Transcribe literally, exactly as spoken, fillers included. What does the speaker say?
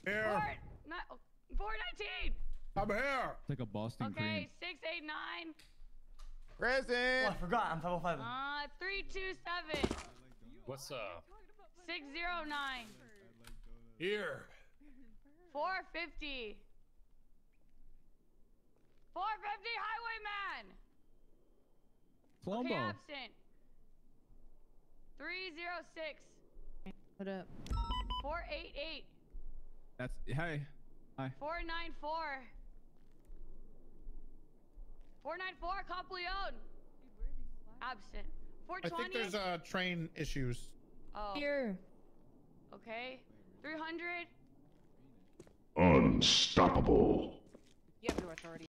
Here. Four, ni four nineteen. I'm here. It's like a Boston Okay, cream. six eight nine. Present. Oh, I forgot. I'm five oh five. Uh, three two seven. What's up? Six zero nine. Here. Four fifty. Four fifty, Highwayman. Okay, Flombo. absent. Three zero six. What up? Four eight eight. That's hey. Hi. Four nine four. Four nine four, Compleone. Absent. Four I twenty. think there's uh train issues. Oh. Here. Okay. Three hundred. Unstoppable. You have no authority.